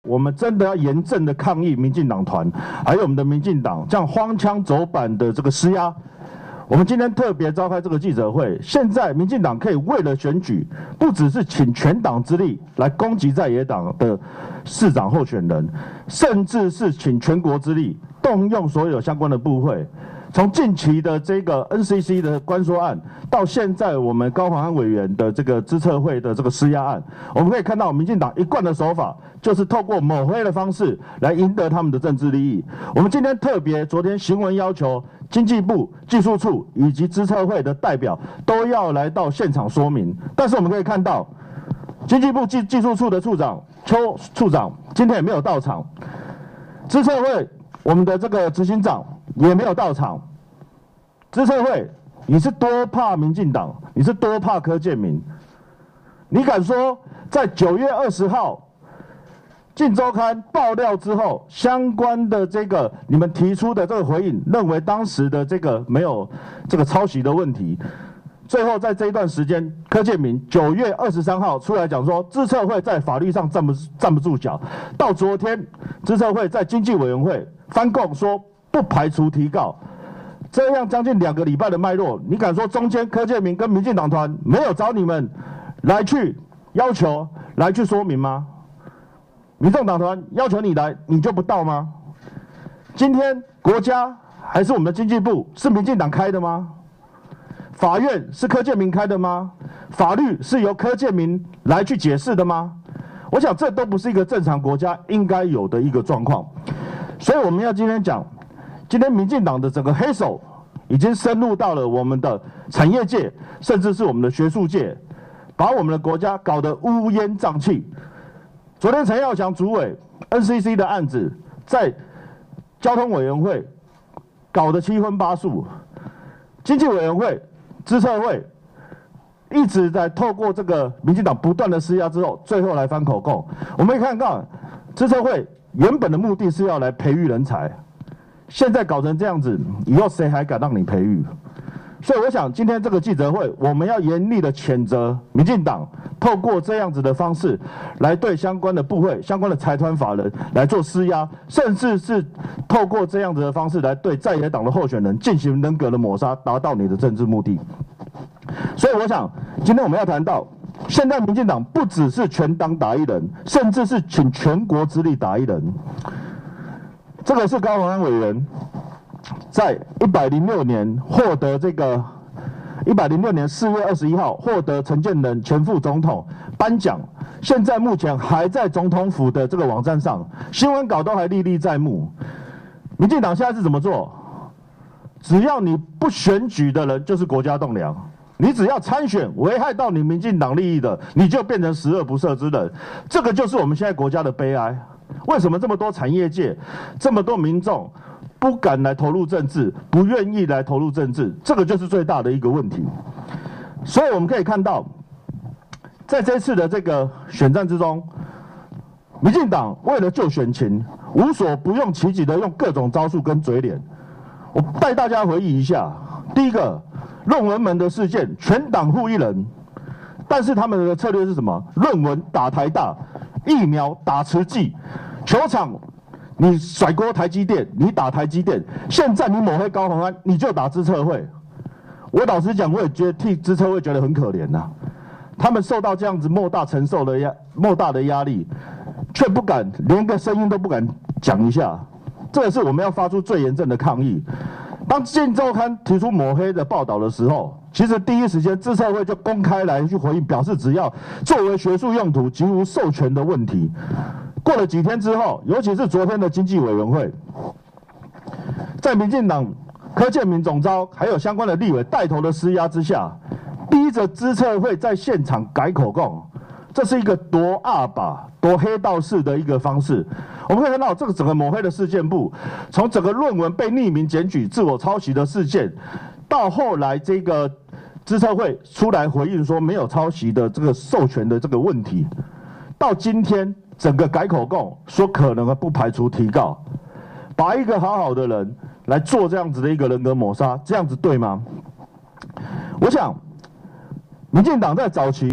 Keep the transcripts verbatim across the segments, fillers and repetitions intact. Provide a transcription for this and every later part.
我们真的要严正的抗议民进党团，还有我们的民进党这样荒腔走板的这个施压。我们今天特别召开这个记者会，现在民进党可以为了选举，不只是请全党之力来攻击在野党的市长候选人，甚至是请全国之力，动用所有相关的部会。从近期的这个 N C C 的关说案，到现在我们高虹安委员的这个资策会的这个施压案，我们可以看到民进党一贯的手法，就是透过抹黑的方式来赢得他们的政治利益。我们今天特别昨天行文要求经济部技术处以及资策会的代表都要来到现场说明，但是我们可以看到，经济部技技术处的处长邱处长今天也没有到场，资策会我们的这个执行长也没有到场。资策会，你是多怕民进党，你是多怕柯建铭？你敢说在九月二十号《镜周刊》爆料之后，相关的这个你们提出的这个回应，认为当时的这个没有这个抄袭的问题，最后在这一段时间，柯建铭九月二十三号出来讲说，资策会在法律上站不站不住脚。到昨天，资策会在经济委员会翻供说不排除提告。这样将近两个礼拜的脉络，你敢说中间柯建铭跟民进党团没有找你们来去要求来去说明吗？民众党团要求你来，你就不到吗？今天国家还是我们的经济部是民进党开的吗？法院是柯建铭开的吗？法律是由柯建铭来去解释的吗？我想这都不是一个正常国家应该有的一个状况，所以我们要今天讲。今天民进党的整个黑手已经深入到了我们的产业界，甚至是我们的学术界，把我们的国家搞得乌烟瘴气。昨天陈耀祥主委 N C C 的案子在交通委员会搞得七荤八素，经济委员会、资策会一直在透过这个民进党不断的施压之后，最后来翻口供。我们可以看到，资策会原本的目的是要来培育人才。现在搞成这样子，以后谁还敢让你培育？所以我想，今天这个记者会，我们要严厉的谴责民进党透过这样子的方式，来对相关的部会、相关的财团法人来做施压，甚至是透过这样子的方式来对在野党的候选人进行人格的抹杀，达到你的政治目的。所以我想，今天我们要谈到，现在民进党不只是全党打一人，甚至是请全国之力打一人。这个是高虹安委员在一百零六年获得这个一百零六年四月二十一号获得陈建仁前副总统颁奖，现在目前还在总统府的这个网站上，新闻稿都还历历在目。民进党现在是怎么做？只要你不选举的人就是国家栋梁，你只要参选危害到你民进党利益的，你就变成十恶不赦之人。这个就是我们现在国家的悲哀。为什么这么多产业界、这么多民众不敢来投入政治，不愿意来投入政治？这个就是最大的一个问题。所以我们可以看到，在这次的这个选战之中，民进党为了救选情，无所不用其极的用各种招数跟嘴脸。我带大家回忆一下，第一个论文门的事件，全党护一人，但是他们的策略是什么？论文打台大。疫苗打慈济，球场你甩锅台积电，你打台积电。现在你抹黑高虹安，你就打资策会。我老实讲，我也觉得替资策会觉得很可怜呐、啊。他们受到这样子莫大承受的压莫大的压力，却不敢连个声音都不敢讲一下，这个是我们要发出最严正的抗议。当《镜周刊》提出抹黑的报道的时候，其实第一时间资策会就公开来去回应，表示只要作为学术用途，极无授权的问题。过了几天之后，尤其是昨天的经济委员会，在民进党柯建铭总召还有相关的立委带头的施压之下，逼着资策会在现场改口供，这是一个多二把、多黑道式的一个方式。我们可以看到，这个整个抹黑的事件簿，从整个论文被匿名检举、自我抄袭的事件，到后来这个资策会出来回应说没有抄袭的这个授权的这个问题，到今天整个改口供说可能不排除提告，把一个好好的人来做这样子的一个人格抹杀，这样子对吗？我想，民进党在早期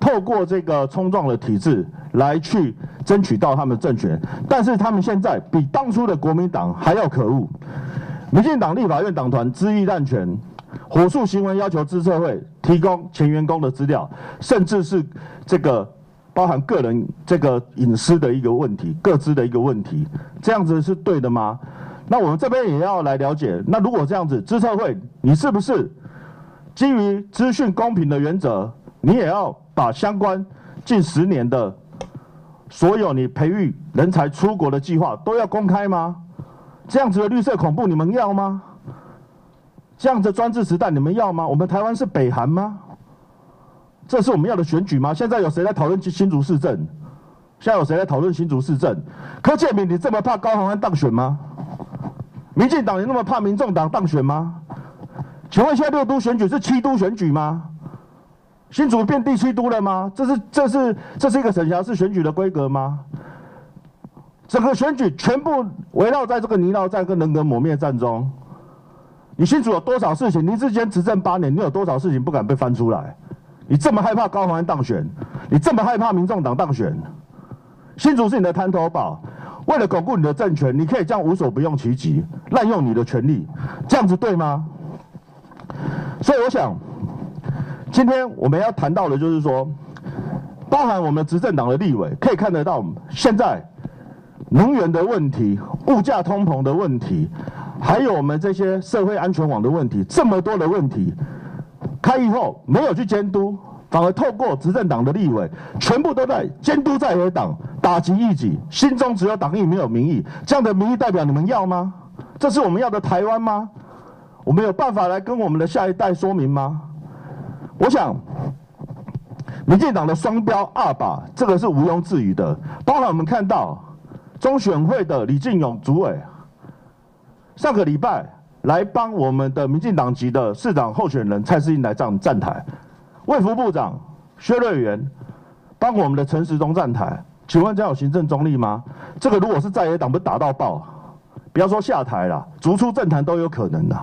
透过这个冲撞的体制来去争取到他们的政权，但是他们现在比当初的国民党还要可恶。民进党立法院党团恣意滥权，火速行为要求资策会提供前员工的资料，甚至是这个包含个人这个隐私的一个问题、个资的一个问题，这样子是对的吗？那我们这边也要来了解，那如果这样子，资策会你是不是基于资讯公平的原则，你也要把相关近十年的所有你培育人才出国的计划都要公开吗？这样子的绿色恐怖你们要吗？这样子专制时代你们要吗？我们台湾是北韩吗？这是我们要的选举吗？现在有谁在讨论新竹市政？现在有谁在讨论新竹市政？柯建铭，你这么怕高虹安当选吗？民进党，你那么怕民众党当选吗？请问现在六都选举是七都选举吗？新竹变第七都了吗？这是这是这是一个省辖市选举的规格吗？整个选举全部围绕在这个泥淖战跟人格抹灭战中。你新竹有多少事情？你之前执政八年，你有多少事情不敢被翻出来？你这么害怕高虹安当选，你这么害怕民众党当选，新竹是你的滩头堡。为了巩固你的政权，你可以这样无所不用其极，滥用你的权力，这样子对吗？所以我想，今天我们要谈到的就是说，包含我们执政党的立委，可以看得到现在能源的问题、物价通膨的问题，还有我们这些社会安全网的问题，这么多的问题，开议后没有去监督，反而透过执政党的立委，全部都在监督在野党，打击异己，心中只有党意没有民意，这样的民意代表你们要吗？这是我们要的台湾吗？我们有办法来跟我们的下一代说明吗？我想，民进党的双标二把，这个是毋庸置疑的。包含我们看到中选会的李进勇主委，上个礼拜来帮我们的民进党籍的市长候选人蔡适应来站站台，卫福部长薛瑞元帮我们的陈时中站台。请问这样有行政中立吗？这个如果是在野党，不打到爆，不要说下台了，逐出政坛都有可能的。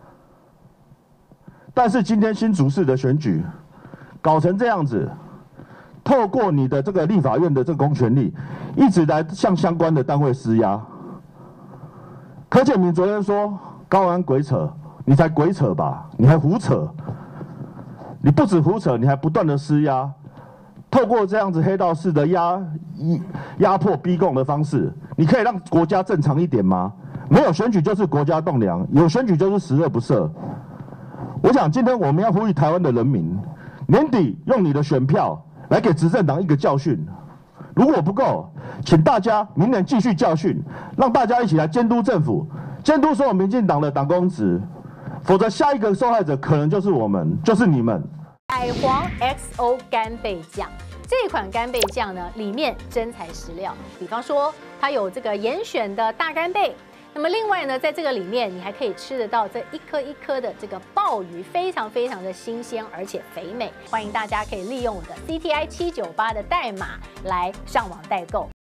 但是今天新竹市的选举搞成这样子，透过你的这个立法院的这个公权力，一直来向相关的单位施压。柯建铭昨天说高虹安鬼扯，你才鬼扯吧，你还胡扯，你不止胡扯，你还不断的施压，透过这样子黑道式的压压迫逼供的方式，你可以让国家正常一点吗？没有选举就是国家栋梁，有选举就是十恶不赦。我想今天我们要呼吁台湾的人民，年底用你的选票来给执政党一个教训。如果不够，请大家明年继续教训，让大家一起来监督政府，监督所有民进党的党公职，否则下一个受害者可能就是我们，就是你们。 海皇 X O 干贝酱这款干贝酱呢，里面真材实料，比方说它有这个严选的大干贝。那么另外呢，在这个里面你还可以吃得到这一颗一颗的这个鲍鱼，非常非常的新鲜，而且肥美。欢迎大家可以利用我的 C T I 七九八的代码来上网代购。